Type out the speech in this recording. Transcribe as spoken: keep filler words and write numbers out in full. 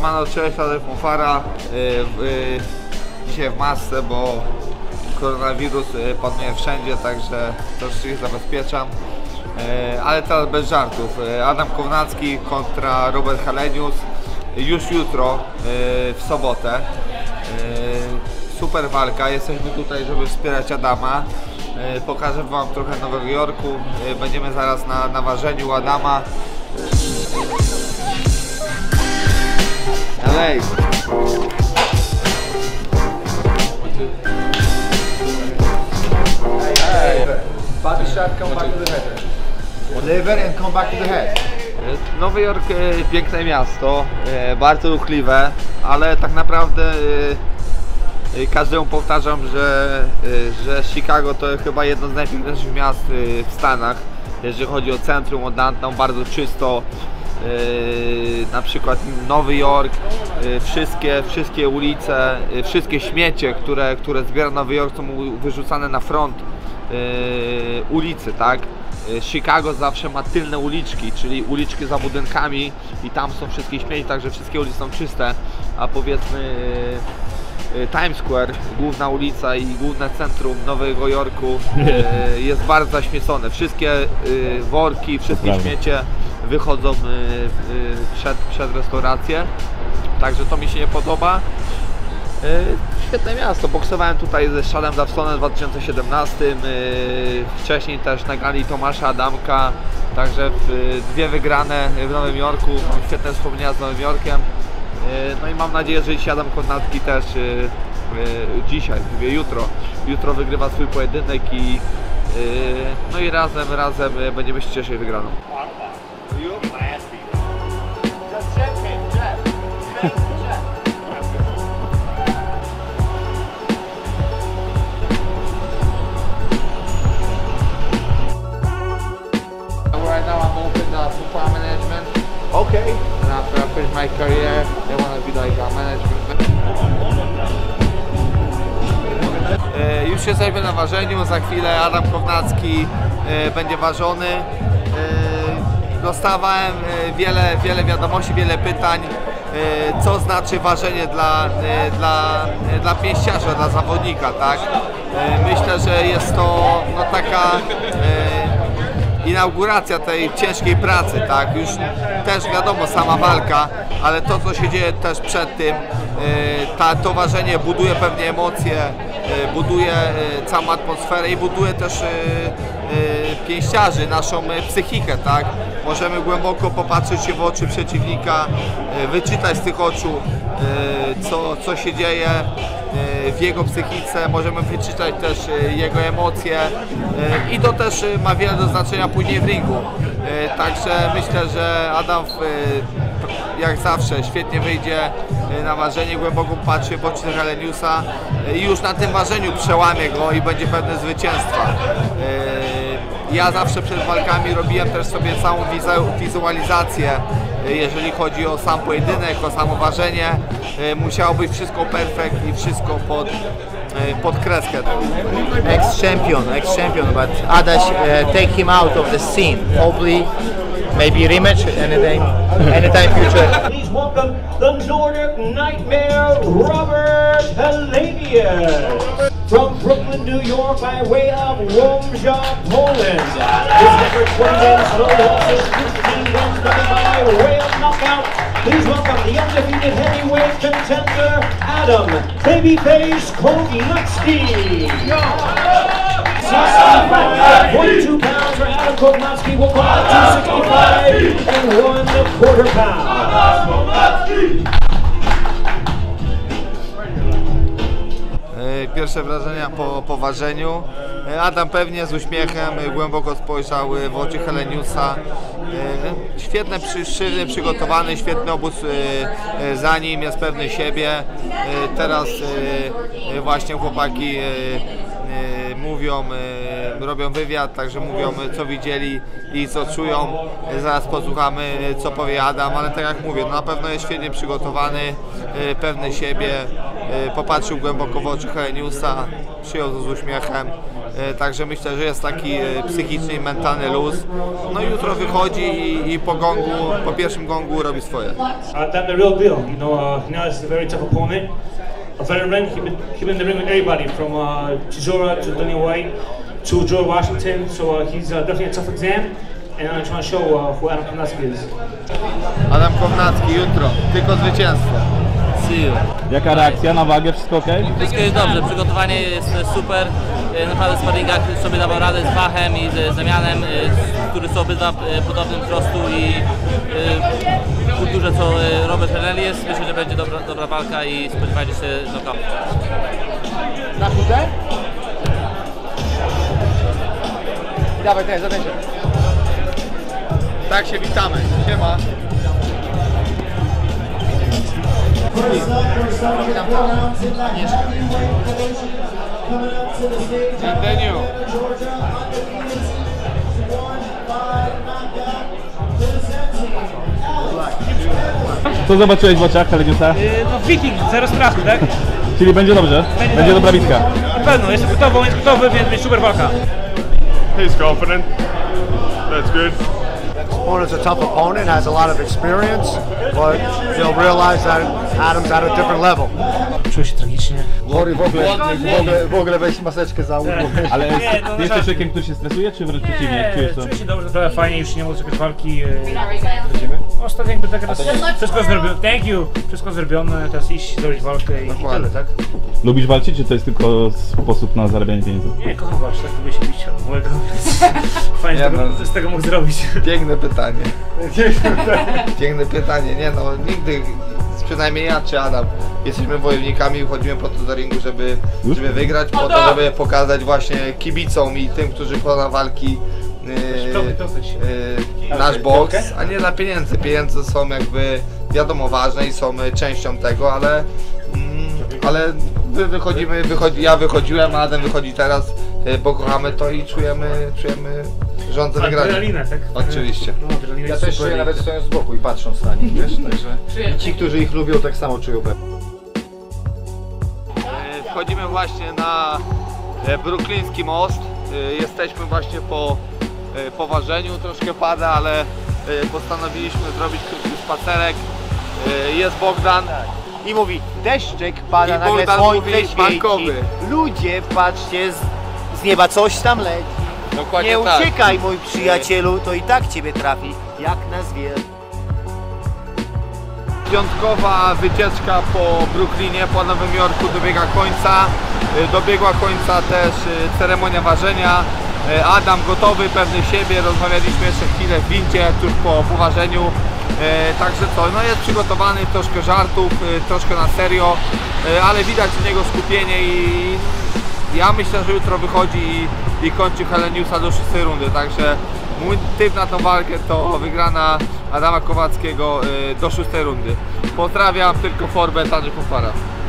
Siemano, cześć, Adek Mufara. Yy, yy, dzisiaj w masce, bo koronawirus panuje wszędzie, także troszeczkę się zabezpieczam. Yy, ale teraz bez żartów. Yy, Adam Kownacki kontra Robert Helenius już jutro, yy, w sobotę. Yy, super walka, jesteśmy tutaj, żeby wspierać Adama. Yy, pokażę wam trochę Nowego Jorku. Yy, będziemy zaraz na, na ważeniu Adama. Hey. Hey. Body shot, come back to the head. Lever and come back to the head. Nowy Jork, piękne miasto, bardzo ruchliwe, ale tak naprawdę każdemu powtarzam, że, że Chicago to chyba jedno z najpiękniejszych miast w Stanach, jeżeli chodzi o centrum, o downtown, bardzo czysto. Yy, na przykład Nowy Jork, yy, wszystkie, wszystkie ulice, yy, wszystkie śmiecie, które, które zbiera Nowy Jork, są wyrzucane na front yy, ulicy, tak? Yy, Chicago zawsze ma tylne uliczki, czyli uliczki za budynkami i tam są wszystkie śmieci, także wszystkie ulice są czyste, a powiedzmy yy, yy, Times Square, główna ulica i główne centrum Nowego Jorku yy, jest bardzo zaśmiecone. Wszystkie yy, worki, wszystkie śmiecie wychodzą y, y, przed, przed restaurację, także to mi się nie podoba. Y, świetne miasto, boksowałem tutaj ze Shadem Dawsonem w dwa tysiące siedemnastym, y, wcześniej też na gali Tomasza Adamka, także w, y, dwie wygrane w Nowym Jorku, mam świetne wspomnienia z Nowym Jorkiem. Y, no i mam nadzieję, że dzisiaj Adam Kownacki też y, y, dzisiaj, mówię jutro, jutro wygrywa swój pojedynek i y, no i razem, razem będziemy się cieszyć wygraną. Right now I'm open to football management. Okay. And after I finish my career, I want to be like a management. E, już jesteśmy na ważeniu, za chwilę Adam Kownacki e, będzie ważony. E, dostawałem e, wiele, wiele wiadomości, wiele pytań, e, co znaczy ważenie dla, e, dla, e, dla pięściarza, dla zawodnika, tak? E, myślę, że jest to no, taka e, inauguracja tej ciężkiej pracy, tak? Już też wiadomo, sama walka, ale to, co się dzieje też przed tym, ta, to ważenie buduje pewnie emocje, buduje całą atmosferę i buduje też pięściarzy, naszą psychikę, tak? Możemy głęboko popatrzeć się w oczy przeciwnika, wyczytać z tych oczu, co, co się dzieje w jego psychice, możemy wyczytać też jego emocje i to też ma wiele do znaczenia później w ringu. Także myślę, że Adam jak zawsze świetnie wyjdzie na ważenie, głęboko patrzy w oczy Heleniusa i już na tym ważeniu przełamie go i będzie pewne zwycięstwa. Ja zawsze przed walkami robiłem też sobie całą wizualizację, jeżeli chodzi o sam pojedynek, o samo ważenie. Musiało być wszystko perfekt i wszystko pod, pod kreskę. Ex-champion, ex-champion, but Adaś uh, take him out of the scene. Hopefully, maybe rematch anytime, anytime future. Please welcome the Nordic Nightmare, Robert Helenius. From Brooklyn, New York, by way of Łomża, Poland. His record twenty wins, no losses, fifteen wins, nothing by way of knockout. Please welcome the undefeated heavyweight contender, Adam Babyface Kownacki. sixty-five point two pounds for Adam Kownacki, will come out to sixty-five and one quarter pound. Pierwsze wrażenia po, po ważeniu. Adam pewnie z uśmiechem głęboko spojrzał w oczy Heleniusa. Świetny, sztywny, przygotowany, świetny obóz za nim, jest pewny siebie. Teraz właśnie chłopaki mówią, robią wywiad, także mówią, co widzieli i co czują. Zaraz posłuchamy, co powie Adam, ale tak jak mówię, no na pewno jest świetnie przygotowany, pewny siebie, popatrzył głęboko w oczy Heleniusa, przyjął to z uśmiechem e, także myślę, że jest taki e, psychiczny i mentalny luz. No i jutro wychodzi i, i po gongu, po pierwszym gongu robi swoje. Uh, that's the real deal, you know. Uh, now it's a very tough opponent, a veteran. He been he been in the ring with everybody from uh, Chisora to Daniel White to Joe Washington. So uh, he's uh, definitely a tough exam, and I'm trying to show uh, who Adam Kownacki is. Adam Kownacki jutro, tylko zwycięstwo. Jaka reakcja na wagę? Wszystko ok? Wszystko jest dobrze, przygotowanie jest super. Naprawdę sparingach sobie dawał radę z Wachem i z Zamianem, którzy są obydwa podobnym wzrostu i kulturze co Robert Helenius jest. Myślę, że będzie dobra, dobra walka i spodziewajcie się knockout. Na chutę? Dawaj, teraz, zadaj się. Tak się witamy. Siema. First up, first up, with four rounds in that heavyweight division. Coming up to the stage, Daniel. Georgia, undefeated team, won by knockout, presenting Alex. Co zobaczyłeś w oczach Heleniusa? No Viking, zero strachu, tak? Czyli będzie dobrze? Będzie dobra bitka. Na pewno, jestem gotowy, on jest gotowy, więc będzie super walka. He's confident. That's good. Opponent's a tough opponent, has a lot of experience, but you'll realize that Adam's at a different level. Czuję się tragicznie. Bory, w ogóle, w ogóle, w ogóle weź maseczkę za ucho. Ale Nie, no, ty jesteś żarty. człowiekiem, który się stresuje, czy wręcz przeciwnie? Jak czujesz to? Czuję się dobrze, naprawdę fajnie, już nie mogę czekać walki. Będziemy? Ostatnio jakby tak teraz wszystko zrobione, thank you, wszystko zrobione, teraz iść, zrobić walkę i, i tyle, tak? Lubisz walczyć, czy to jest tylko sposób na zarabianie pieniędzy? Nie, kocham walczyć, tak lubię się bić od małego, więc fajnie Nie, z tego, no. z tego mógł zrobić. Piękne pytanie. Piękne pytanie. Nie no, nigdy, przynajmniej ja czy Adam, jesteśmy wojownikami i chodzimy po to do ringu, żeby, żeby wygrać, po to, żeby pokazać właśnie kibicom i tym, którzy chodzą na walki yy, yy, nasz boks, a nie dla pieniędzy. Pieniądze są jakby, wiadomo, ważne i są częścią tego, ale mm, ale wy wychodzimy, wychodzi, ja wychodziłem, a Adam wychodzi teraz, yy, bo kochamy to i czujemy, czujemy rządzę wygrania. Adrenalinę, tak? Oczywiście. No, adrenalina Ja jest też super. czuję, nawet stojąc z boku i patrząc na nich, wiesz, także i ci, którzy ich lubią, tak samo czują pewnie. E, Wchodzimy właśnie na e, brukliński most. E, Jesteśmy właśnie po e, poważeniu, troszkę pada, ale e, postanowiliśmy zrobić krótki spacerek. E, Jest Bogdan. I mówi, deszczek pada, I nagle Bogdan słońce mówi, świeci. bankowy. Ludzie, patrzcie, z, z nieba coś tam leci. Dokładnie Nie tak. uciekaj, mój przyjacielu, to i tak ciebie trafi, jak na zwier. Piątkowa wycieczka po Brooklynie, po Nowym Jorku dobiega końca. E, Dobiegła końca też e, ceremonia ważenia. E, Adam gotowy, pewny siebie. Rozmawialiśmy jeszcze chwilę w windzie, tuż po poważeniu. E, także co, no jest przygotowany, troszkę żartów, e, troszkę na serio, e, ale widać u niego skupienie i ja myślę, że jutro wychodzi i, i kończy Heleniusa do szóstej rundy, także mój typ na tą walkę to wygrana Adama Kownackiego e, do szóstej rundy. Pozdrawiam, tylko Forbes, Andrzej Pofara.